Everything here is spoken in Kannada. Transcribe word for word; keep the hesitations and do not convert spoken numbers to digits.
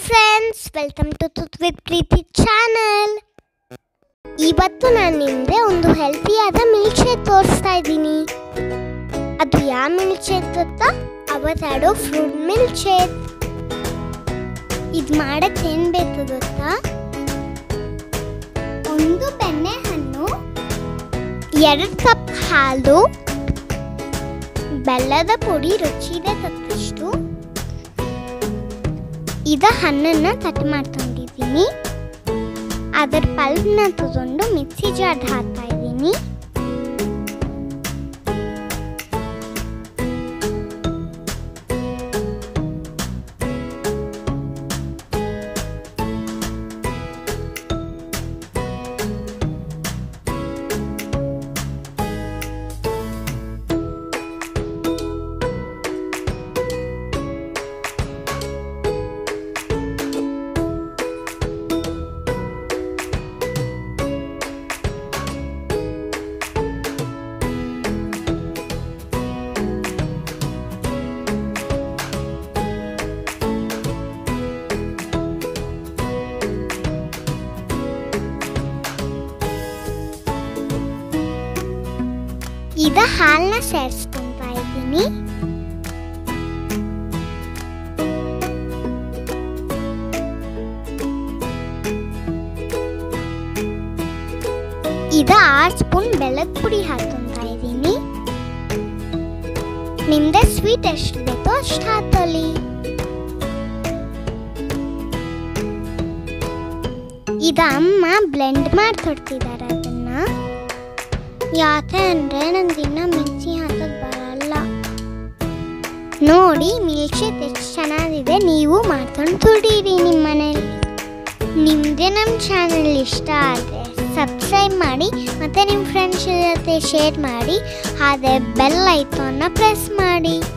ಫ್ರೆಂಡ್ಸ್, ವೆಲ್ಕಮ್ ಟು ತುತ್ ವಿತ್ ಪ್ರೀತಿ ಚಾನಲ್. ಇವತ್ತು ನಾನು ನಿಮಗೆ ಒಂದು ಹೆಲ್ತಿಯಾದ ಮಿಲ್ಕ್ ಶೇಕ್ ತೋರಿಸ್ತಾ ಇದ್ದೀನಿ. ಅದು ಯಾವ ಮಿಲ್ಕ್ ಶೇಕ್ ಗೊತ್ತಾ? Avocado fruit milk shake. ಇದು ಮಾಡಕ್ಕೆ ಏನು ಬೇಕು ಗೊತ್ತಾ? ಒಂದು ಬೆಣ್ಣೆಹಣ್ಣು, ಎರಡು ಕಪ್ ಹಾಲು, ಬೆಲ್ಲದ ಪುಡಿ ರುಚಿಗೆ ತಕ್ಕಷ್ಟು. ಇದ ಹಣ್ಣನ್ನು ಕಟ್ ಮಾಡ್ಕೊಂಡಿದ್ದೀನಿ. ಅದರ ಪಲ್ಪ್ನ ತಗೊಂಡು ಮಿಕ್ಸಿ ಜಾರ್ ಹಾಕ್ತಾ ಇದ್ದೀನಿ. ಈಗ ಹಾಲನ್ನ ಸೇರಿಸ್ಕೊಂತಾ ಇದ್ದೀನಿ. ಈಗ ಆರು ಸ್ಪೂನ್ ಬೆಲ್ಲದ ಪುಡಿ ಹಾಕೊಂತಾ ಇದ್ದೀನಿ. ನಿಮ್ದೆ ಸ್ವೀಟ್ ಎಷ್ಟು ಬೇಕೋ ಅಷ್ಟು ಹಾಕೊಳ್ಳಿ. ಈಗ ಅಮ್ಮ ಬ್ಲೆಂಡ್ ಮಾಡಿ ತೊಡ್ತಿದ್ದಾರೆ ಅದನ್ನ. ಯಾಕೆ ಅಂದರೆ ನಂಗೆ ಇನ್ನೂ ಮಿಕ್ಸಿ ಹಾಕೋದು ಬರಲ್ಲ. ನೋಡಿ ಮಿಲ್ಕ್ ಶೇಕ್ ಎಷ್ಟು ಚೆನ್ನಾಗಿದೆ. ನೀವು ಮಾಡ್ಕೊಂಡು ತುಡೀರಿ ನಿಮ್ಮ ಮನೇಲಿ. ನಿಮಗೆ ನಮ್ಮ ಚಾನಲ್ ಇಷ್ಟ ಆದರೆ ಸಬ್ಸ್ಕ್ರೈಬ್ ಮಾಡಿ ಮತ್ತು ನಿಮ್ಮ ಫ್ರೆಂಡ್ಸ್ ಜೊತೆ ಶೇರ್ ಮಾಡಿ. ಹಾಗೆ ಬೆಲ್ ಐಕಾನ್ನ ಪ್ರೆಸ್ ಮಾಡಿ.